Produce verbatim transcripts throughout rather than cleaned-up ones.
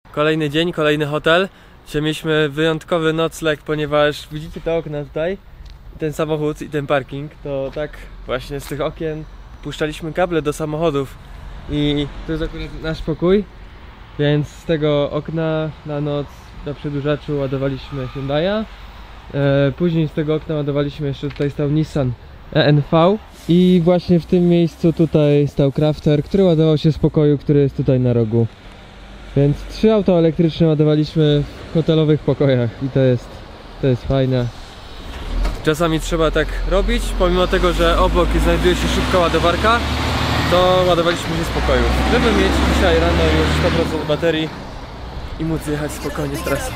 Kolejny dzień, kolejny hotel. Dzisiaj mieliśmy wyjątkowy nocleg, ponieważ widzicie te okna tutaj, ten samochód i ten parking, to tak właśnie z tych okien puszczaliśmy kable do samochodów i to jest akurat nasz pokój, więc z tego okna na noc na przedłużaczu ładowaliśmy Hyundai'a, e, później z tego okna ładowaliśmy, jeszcze tutaj stał Nissan E N V i właśnie w tym miejscu tutaj stał Crafter, który ładował się z pokoju, który jest tutaj na rogu. Więc trzy auta elektryczne ładowaliśmy w hotelowych pokojach i to jest, to jest fajne. Czasami trzeba tak robić, pomimo tego, że obok znajduje się szybka ładowarka, to ładowaliśmy się z pokoju, żeby mieć dzisiaj rano już sto procent baterii i móc jechać spokojnie w trasę.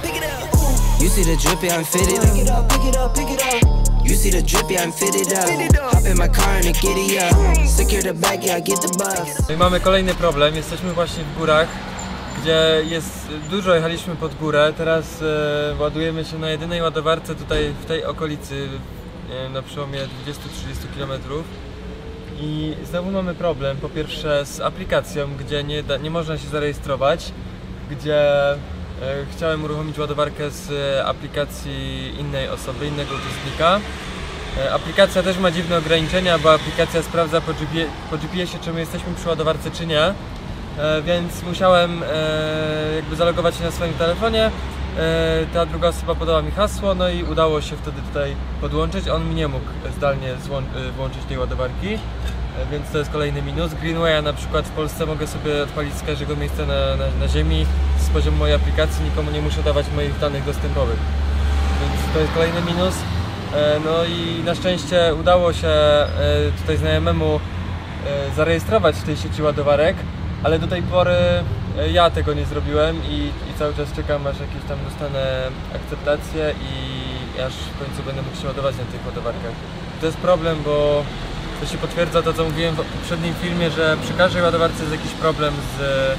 No i mamy kolejny problem, jesteśmy właśnie w górach, gdzie jest dużo, jechaliśmy pod górę. Teraz e, ładujemy się na jedynej ładowarce tutaj w tej okolicy, nie wiem, na przełomie dwudziestu do trzydziestu kilometrów. I znowu mamy problem, po pierwsze z aplikacją, gdzie nie, da, nie można się zarejestrować, gdzie e, chciałem uruchomić ładowarkę z aplikacji innej osoby, innego uczestnika. E, aplikacja też ma dziwne ograniczenia, bo aplikacja sprawdza po G P S ie, czy my jesteśmy przy ładowarce, czy nie. E, więc musiałem e, jakby zalogować się na swoim telefonie. E, ta druga osoba podała mi hasło, no i udało się wtedy tutaj podłączyć. On mi nie mógł zdalnie włączyć tej ładowarki, e, więc to jest kolejny minus. Greenwaya na przykład w Polsce mogę sobie odpalić z każdego miejsca na, na, na ziemi z poziomu mojej aplikacji, nikomu nie muszę dawać moich danych dostępowych, więc to jest kolejny minus. E, no i na szczęście udało się e, tutaj znajomemu e, zarejestrować w tej sieci ładowarek, ale do tej pory ja tego nie zrobiłem i, i cały czas czekam, aż jakieś tam dostanę akceptację i aż w końcu będę mógł się ładować na tych ładowarkach. To jest problem, bo to się potwierdza to, co mówiłem w poprzednim filmie, że przy każdej ładowarce jest jakiś problem z,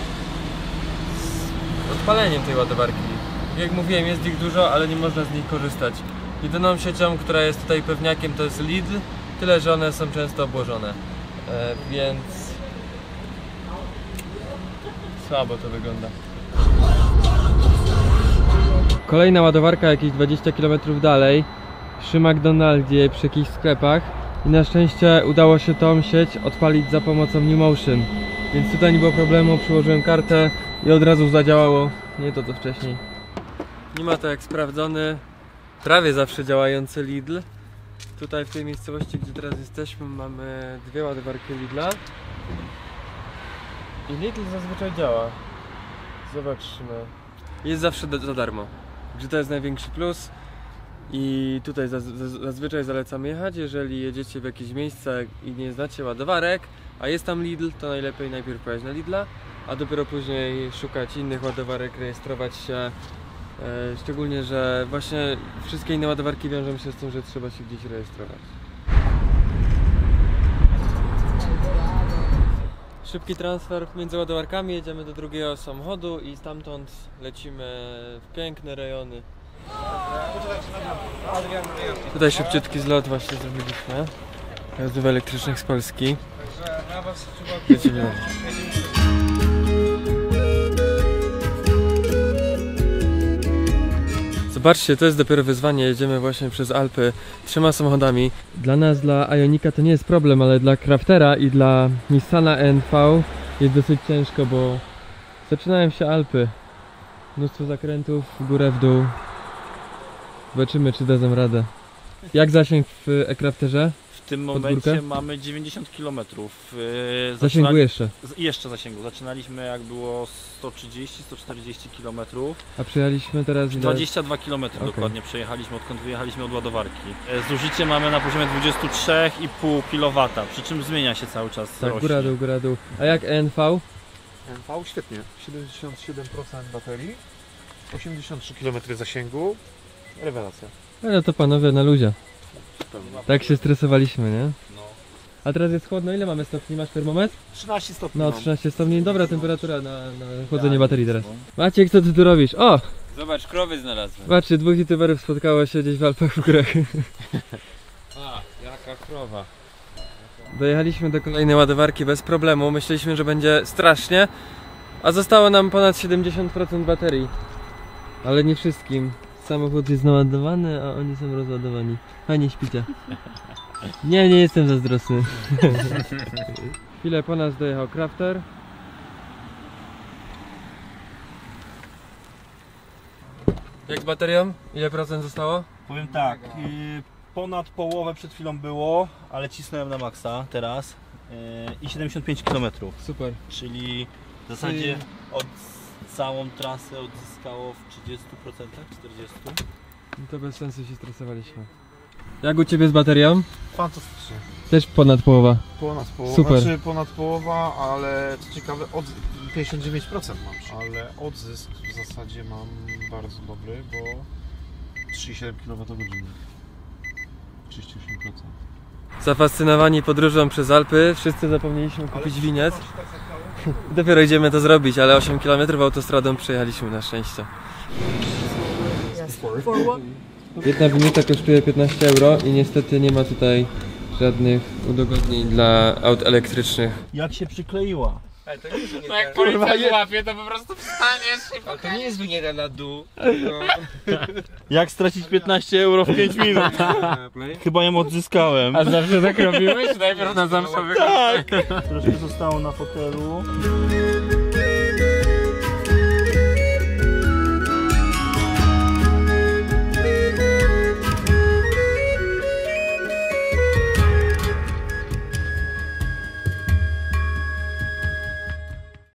z odpaleniem tej ładowarki. Jak mówiłem, jest ich dużo, ale nie można z nich korzystać. Jedyną siecią, która jest tutaj pewniakiem, to jest Lidl, tyle że one są często obłożone, e, więc słabo to wygląda. Kolejna ładowarka jakieś dwadzieścia kilometrów dalej, przy McDonaldzie, przy jakichś sklepach i na szczęście udało się tą sieć odpalić za pomocą NewMotion, więc tutaj nie było problemu, przyłożyłem kartę i od razu zadziałało, nie to co wcześniej. Nie ma to jak sprawdzony, prawie zawsze działający Lidl. Tutaj w tej miejscowości, gdzie teraz jesteśmy, mamy dwie ładowarki Lidla. I Lidl zazwyczaj działa. Zobaczmy. Jest zawsze za darmo. Także to jest największy plus. I tutaj zaz zazwyczaj zalecam jechać, jeżeli jedziecie w jakieś miejsce i nie znacie ładowarek, a jest tam Lidl, to najlepiej najpierw pojechać na Lidla, a dopiero później szukać innych ładowarek, rejestrować się. E, szczególnie, że właśnie wszystkie inne ładowarki wiążą się z tym, że trzeba się gdzieś rejestrować. Szybki transfer między ładowarkami, jedziemy do drugiego samochodu i stamtąd lecimy w piękne rejony. Tutaj szybciutki zlot właśnie zrobiliśmy. Jazdów elektrycznych z Polski. Lecimy dalej. Zobaczcie, to jest dopiero wyzwanie, jedziemy właśnie przez Alpy trzema samochodami. Dla nas, dla Ionika to nie jest problem, ale dla Craftera i dla Nissana E N V jest dosyć ciężko, bo zaczynają się Alpy. Mnóstwo zakrętów, w górę, w dół. Zobaczymy, czy dadzą radę. Jak zasięg w e-Crafterze? W tym momencie mamy dziewięćdziesiąt kilometrów. Yy, zasięgu jeszcze? Jeszcze zasięgu. Zaczynaliśmy jak było sto trzydzieści do stu czterdziestu kilometrów. A przejechaliśmy teraz dwadzieścia dwa kilometry okay. Dokładnie przejechaliśmy, odkąd wyjechaliśmy od ładowarki. Zużycie mamy na poziomie dwudziestu trzech i pół kilowata, przy czym zmienia się cały czas. Tak, góra dół, góra dół. A jak E N V? E N V świetnie. siedemdziesiąt siedem procent baterii, osiemdziesiąt trzy kilometry zasięgu. Rewelacja. No to panowie na luzie. Tak się stresowaliśmy, nie? No. A teraz jest chłodno, ile mamy stopni? Masz termometr? trzynaście stopni. No trzynaście stopni, dobra temperatura na, na chłodzenie baterii teraz. Maciek, co ty tu robisz? O! Zobacz, krowy znalazłem. Zobaczcie, dwóch youtuberów spotkało się gdzieś w Alpach w górach. A, jaka krowa. Dojechaliśmy do kolejnej ładowarki bez problemu, myśleliśmy, że będzie strasznie, A zostało nam ponad siedemdziesiąt procent baterii. Ale nie wszystkim. Samochód jest naładowany, a oni są rozładowani. Fajnie śpicie. Nie, nie jestem zazdrosny. Chwilę po nas dojechał Crafter. Jak z baterią? Ile procent zostało? Powiem tak, yy, ponad połowę przed chwilą było, ale cisnąłem na maksa teraz yy, i siedemdziesiąt pięć kilometrów, Super. czyli w zasadzie od całą trasę odzyskało w trzydziestu procentach, czterdziestu procentach. No to bez sensu się stresowaliśmy. Jak u Ciebie z baterią? Fantastycznie. Też ponad połowa. Ponad połowa, Super. znaczy ponad połowa, ale co ciekawe, od pięćdziesiąt dziewięć procent mam, ale odzysk w zasadzie mam bardzo dobry, bo trzydzieści siedem kilowatogodzin. trzydzieści osiem procent. Zafascynowani podróżą przez Alpy, wszyscy zapomnieliśmy kupić winiec. Dopiero idziemy to zrobić, ale osiem kilometrów autostradą przejechaliśmy na szczęście. Jedna winieta kosztuje piętnaście euro i niestety nie ma tutaj żadnych udogodnień dla aut elektrycznych. Jak się przykleiła? No jak policja złapie, to po prostu wstaniesz i ale to nie jest winieta na dół. Jak stracić piętnaście euro w pięć minut? Chyba ją odzyskałem. A zawsze tak robiłeś? Najpierw na zamszowy Tak! Troszkę zostało na fotelu.